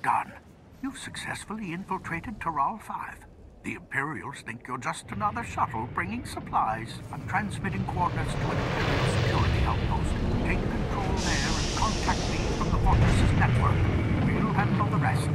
done. You've successfully infiltrated Taral 5. The Imperials think you're just another shuttle bringing supplies. I'm transmitting coordinates to an Imperial security outpost. Take control there and contact me from the Fortress's network. We'll handle the rest.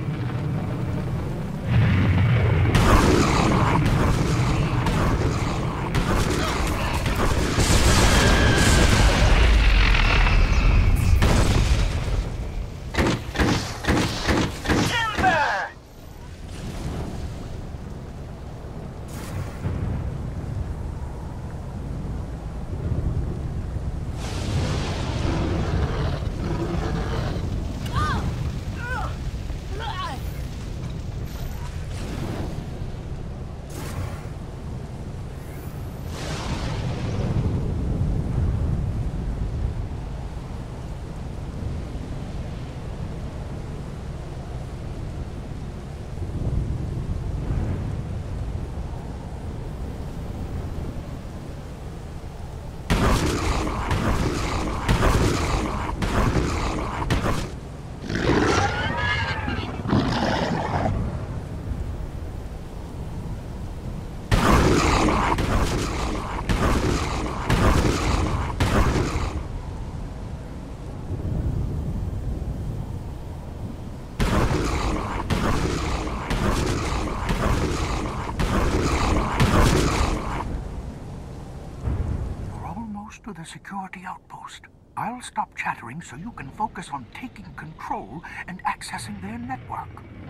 To the security outpost. I'll stop chattering so you can focus on taking control and accessing their network.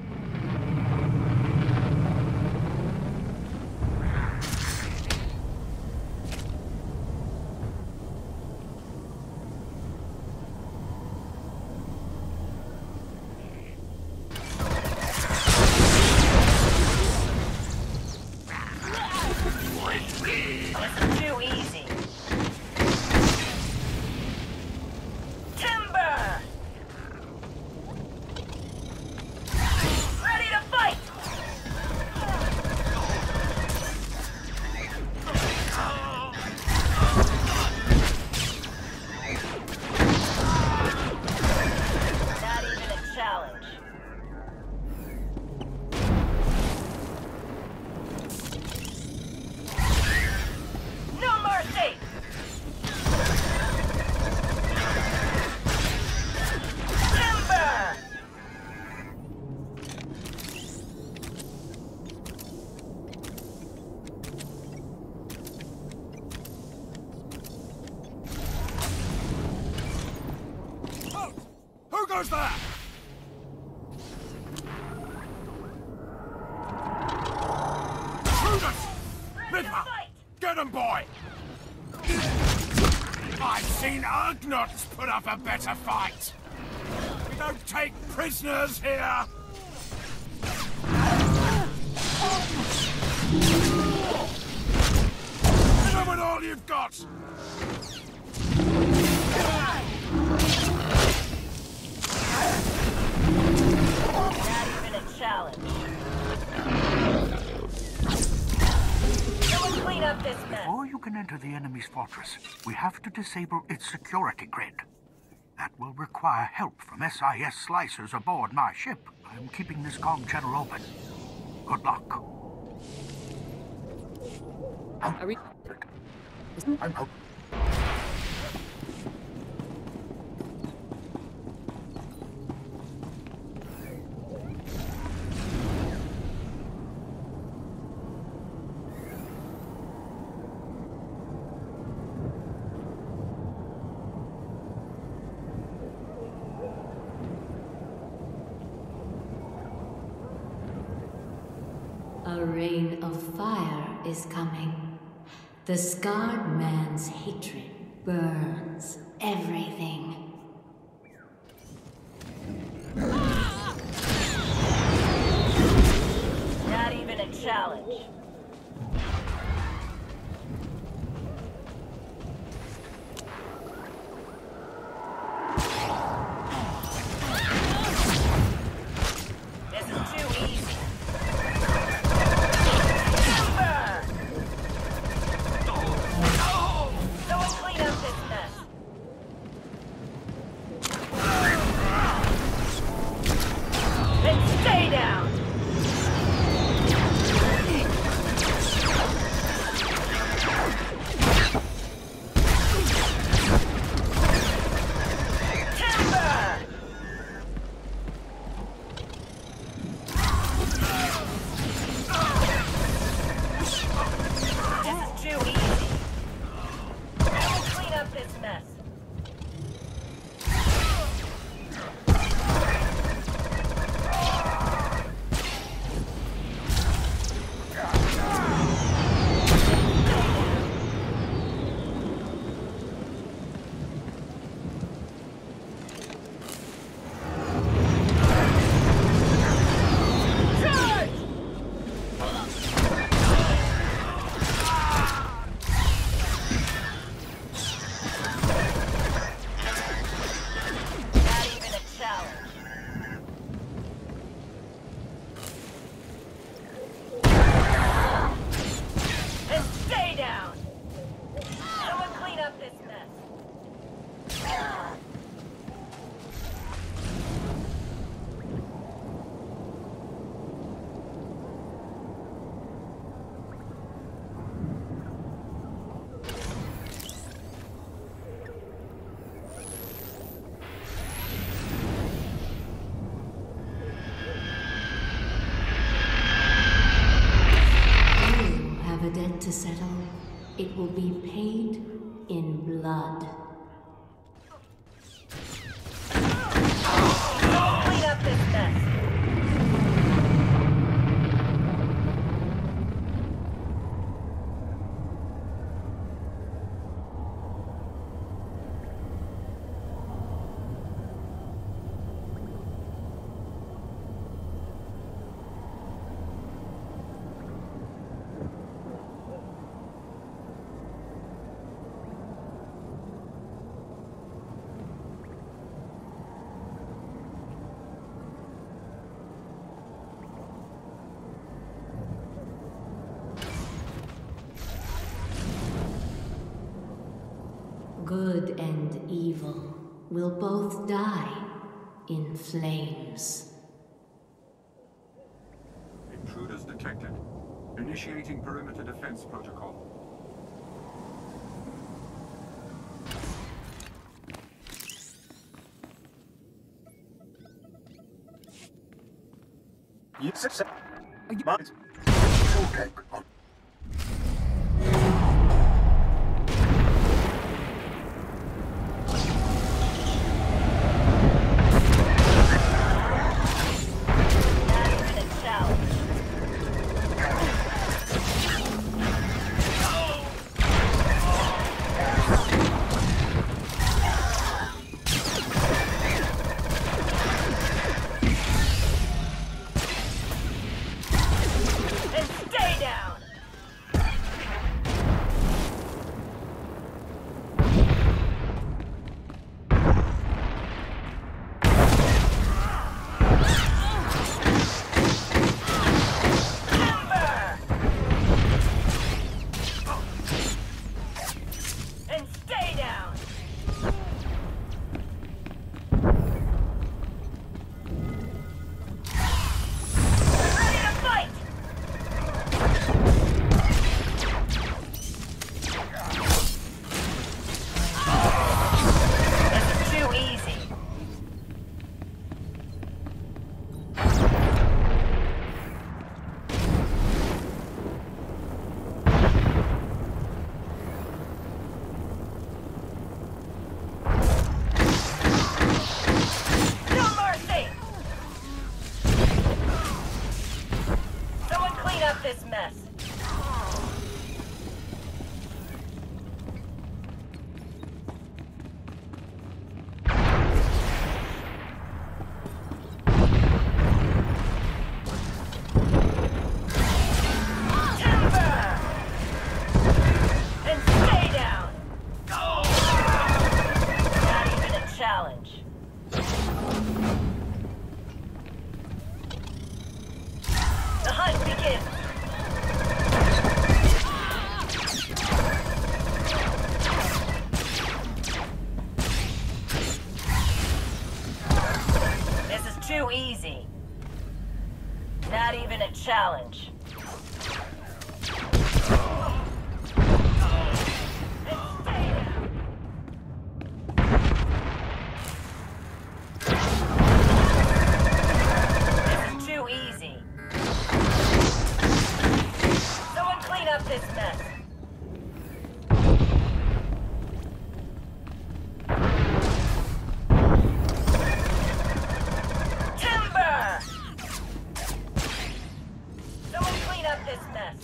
Who's that? Prudence! Midler! Get him, boy! I've seen Ugnaughts put up a better fight! We don't take prisoners here! Hit him with all you've got! Not even a challenge. Someone clean up this mess. Before you can enter the enemy's fortress, we have to disable its security grid. That will require help from SIS slicers aboard my ship. I'm keeping this comm channel open. Good luck. Are we... I'm out. A rain of fire is coming. The scarred man's hatred burns everything. Not even a challenge. This is too easy. Someone clean up this mess. settle, it will be paid in blood. Clean up this mess. Good and evil will both die in flames. Intruders detected. Initiating perimeter defense protocol. Yes, sir. Okay. This mess. Too easy. Not even a challenge. This is too easy. Someone clean up this mess. This mess.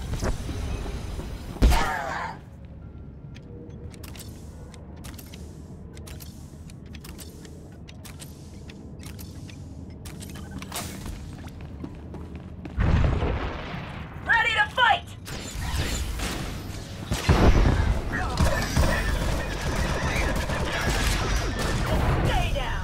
Ready to fight! Stay down!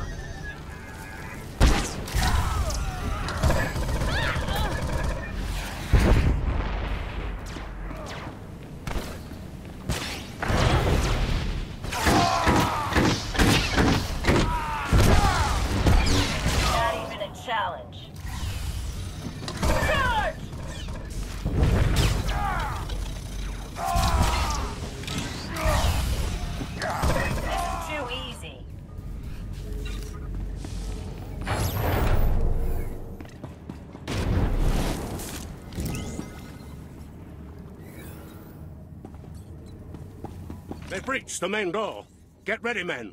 They breached the main door. Get ready, men.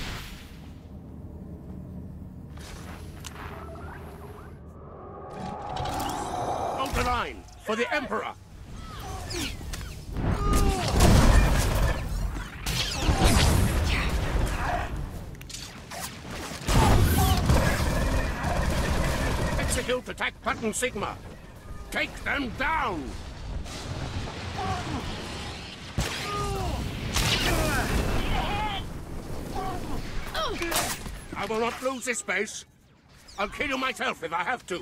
Hold the line for the Emperor. Execute attack button Sigma. Take them down! I will not lose this base. I'll kill you myself if I have to.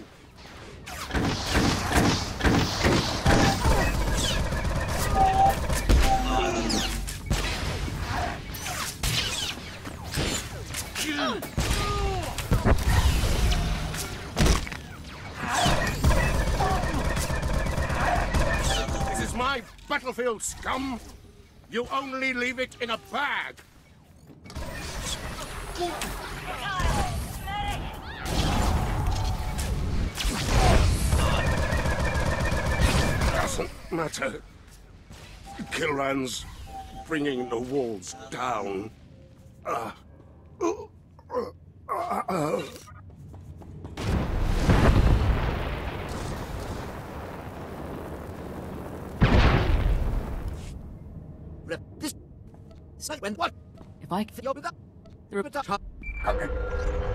This is my battlefield, scum. You only leave it in a bag. Doesn't matter. Kilran's bringing the walls down. This site when what? If I you're with that. the Okay.